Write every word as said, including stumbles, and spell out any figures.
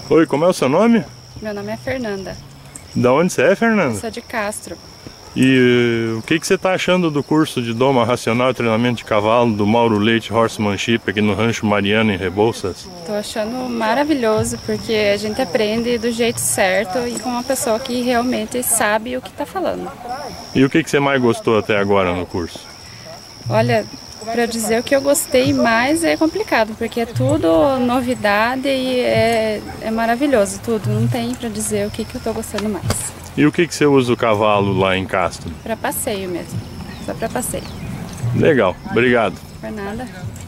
Oi, como é o seu nome? Meu nome é Fernanda. Da onde você é, Fernanda? Eu sou de Castro. E uh, o que, que você está achando do curso de doma racional e treinamento de cavalo do Mauro Leite Horsemanship aqui no Rancho Mariano, em Rebouças? Estou achando maravilhoso, porque a gente aprende do jeito certo e com uma pessoa que realmente sabe o que está falando. E o que, que você mais gostou até agora no curso? Olha, para dizer o que eu gostei mais é complicado, porque é tudo novidade e é, é maravilhoso, tudo. Não tem para dizer o que, que eu estou gostando mais. E o que, que você usa o cavalo lá em Castro? Para passeio mesmo, só para passeio. Legal, obrigado. Por nada.